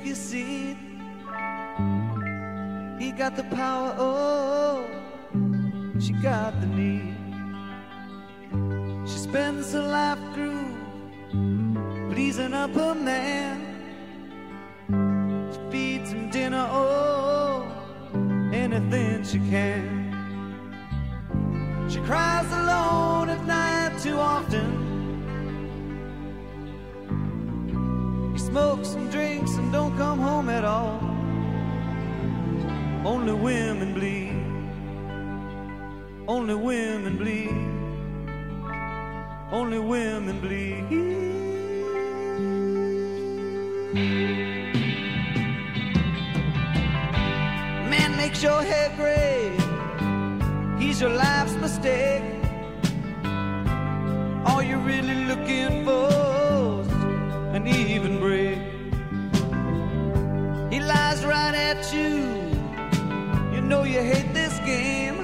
take your seat. He got the power, oh, she got the need. She spends her life through pleasing up her man. She feeds him dinner, oh, anything she can. She cries alone at night too often. He smokes and drinks and don't come home at all. Only women bleed. Only women bleed. Only women bleed. Man makes your hair gray. He's your life's mistake. All you're really looking for's an even break. He lies right at you. You know you hate this game.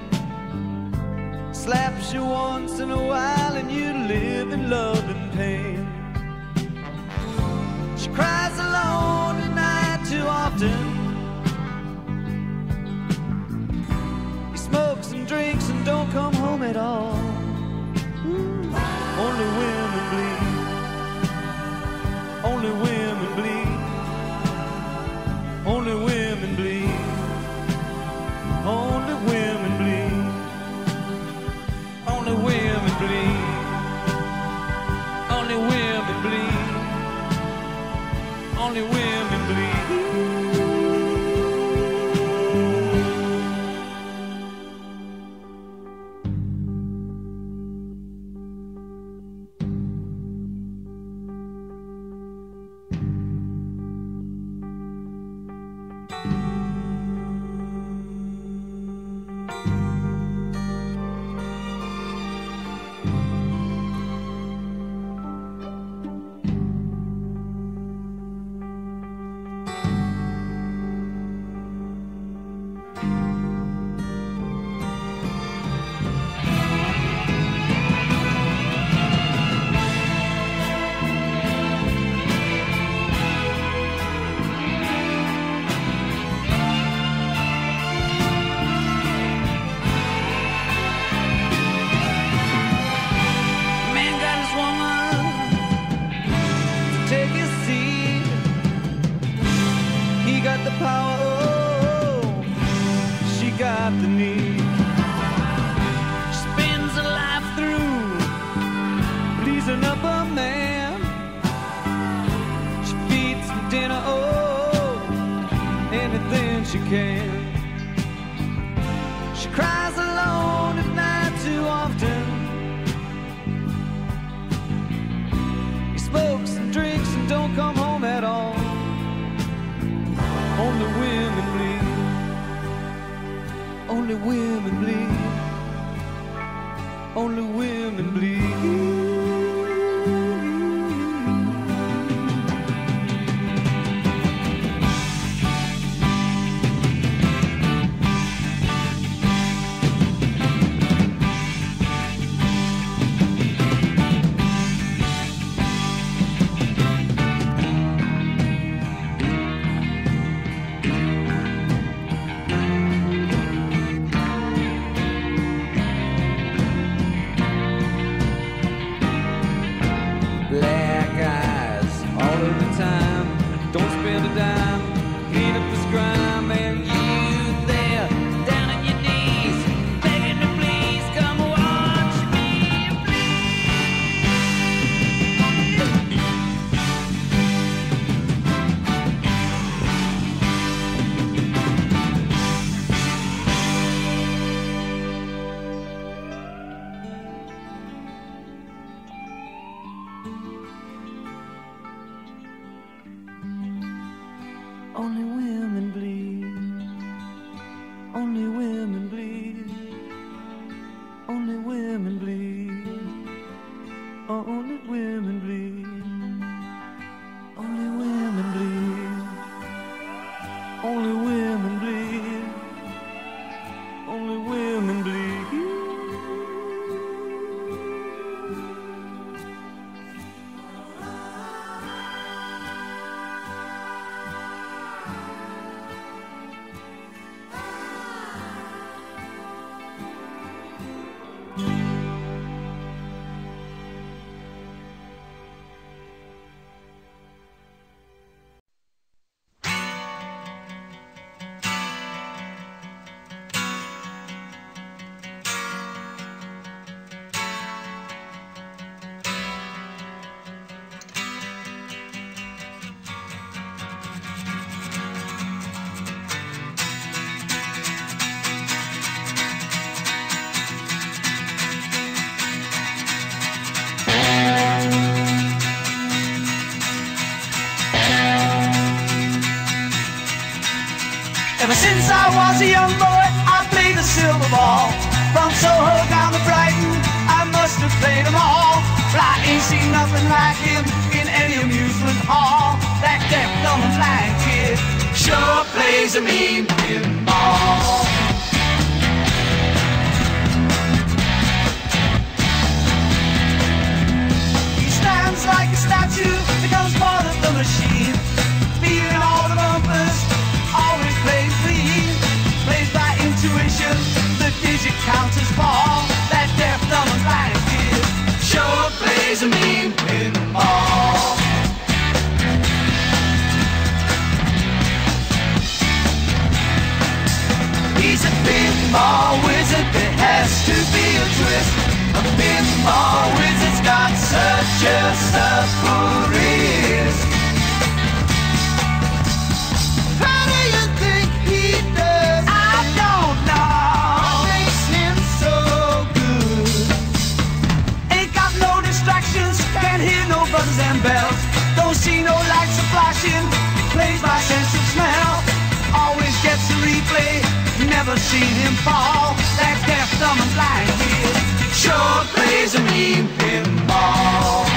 Slaps you once in a while and you live in love and pain. She cries alone at night too often. He smokes and drinks and don't come home at all. Only women bleed. Only women bleed. Only women bleed. Only women bleed. Only women bleed. Only women bleed. Only women bleed. Ever since I was a young boy, I played the silver ball. From Soho down to Brighton, I must have played them all. But I ain't seen nothing like him in any amusement hall. That deaf, dumb and blind kid sure plays a mean pinball. He stands like a statue, becomes part of the machine. Feeling all the bumpers, always plays clean. Plays by intuition, the digit counters fall. That deaf, dumb and blind kid sure plays a mean pinball. He's a pinball wizard, there has to be a twist. A pinball wizard's got such a supple wrist. How do you think he does it? I don't know. What makes him so good? Ain't got no distractions, can't hear no buzzers and bells. Don't see no lights are flashing, plays by sense of smell. Always gets a replay, never seen him fall. That deaf, dumb and blind kid sure plays a mean pinball.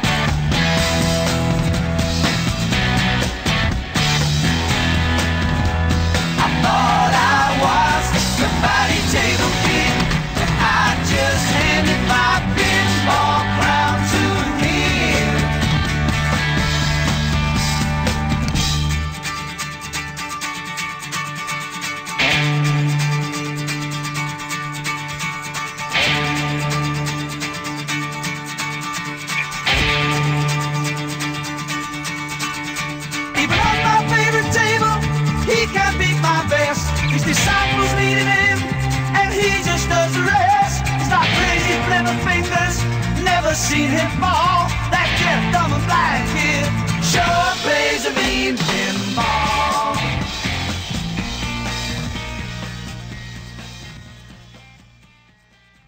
I thought I was the body table king, and I just handed my pinball crown to him. Even on my favorite table, he can't beat my best. His disciples needed him, and he just does the rest. He's got crazy clever fingers, never seen him fall.